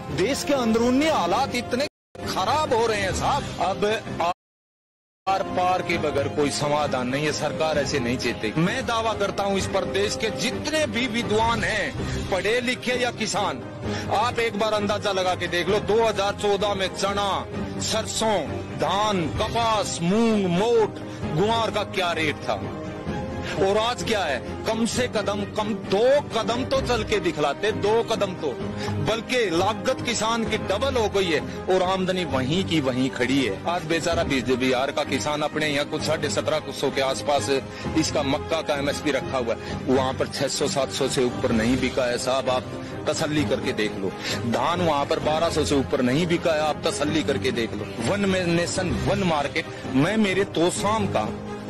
देश के अंदरूनी हालात इतने खराब हो रहे हैं साहब, अब आर पार के बगैर कोई समाधान नहीं है। सरकार ऐसे नहीं चाहती। मैं दावा करता हूं इस प्रदेश के जितने भी विद्वान हैं, पढ़े लिखे या किसान, आप एक बार अंदाजा लगा के देख लो 2014 में चना, सरसों, धान, कपास, मूंग, मोट, गुआर का क्या रेट था और आज क्या है। कम से कम 2 कदम तो चल के दिखलाते, 2 कदम तो, बल्कि लागत किसान की डबल हो गई है और आमदनी वहीं की वहीं खड़ी है। आज बेचारा बिहार का किसान अपने यहाँ कुछ 1750 के आसपास इसका मक्का का MSP रखा हुआ है, वहाँ पर 600-700 से ऊपर नहीं बिका है साहब, आप तसल्ली करके देख लो। धान वहाँ पर 1200 से ऊपर नहीं बिका है, आप तसल्ली करके देख लो। वन नेशन वन मार्केट, मैं मेरे तोशाम का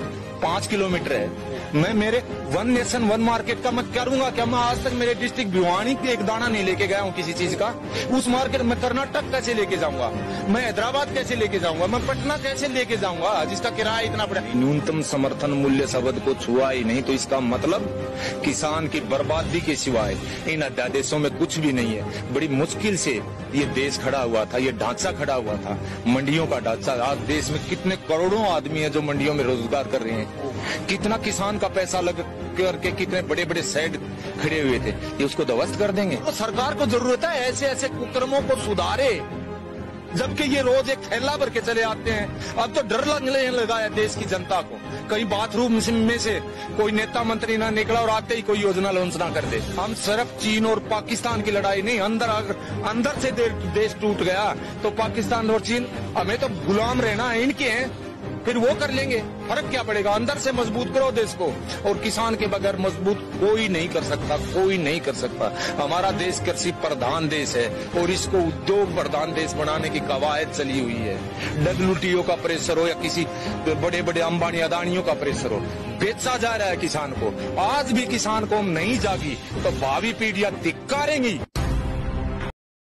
5 किलोमीटर है, मैं मेरे वन नेशन वन मार्केट का मैं करूंगा क्या। मैं आज तक मेरे डिस्ट्रिक्ट भिवानी के एक दाना नहीं लेके गया हूँ किसी चीज का। उस मार्केट में कर्नाटक कैसे लेके जाऊंगा, मैं हैदराबाद कैसे लेके जाऊंगा, मैं पटना कैसे लेके जाऊंगा जिसका किराया इतना बड़ा। न्यूनतम समर्थन मूल्य शब्द को छुआ ही नहीं तो इसका मतलब किसान की बर्बादी के सिवाय इन अध्यादेशों में कुछ भी नहीं है। बड़ी मुश्किल से ये देश खड़ा हुआ था, ये ढांचा खड़ा हुआ था, मंडियों का ढांचा। आज देश में कितने करोड़ों आदमी है जो मंडियों में रोजगार कर रहे हैं, कितना किसान का पैसा लग करके कितने बड़े बड़े शेड खड़े हुए थे, ये उसको ध्वस्त कर देंगे। तो सरकार को जरूरत है ऐसे ऐसे कुकर्मों को सुधारे, जबकि ये रोज एक थैला भर के चले आते हैं। अब तो डर लगने लगा है देश की जनता को, कहीं बाथरूम में से कोई नेता मंत्री ना निकला और आते ही कोई योजना लॉन्च ना कर दे। हम सिर्फ चीन और पाकिस्तान की लड़ाई नहीं, अंदर से देश टूट गया तो पाकिस्तान और चीन हमें तो गुलाम रहना है, इनके हैं, फिर वो कर लेंगे। फर्क क्या पड़ेगा, अंदर से मजबूत करो देश को। और किसान के बगैर मजबूत कोई नहीं कर सकता, कोई नहीं कर सकता। हमारा देश कृषि प्रधान देश है और इसको उद्योग प्रधान देश बनाने की कवायद चली हुई है। WTO का प्रेशर हो या किसी बड़े बड़े अंबानी अदानियों का प्रेशर हो, बेचा जा रहा है किसान को। आज भी किसान को नहीं जागी तो भावी पीढ़ियां धिक्कारेंगी।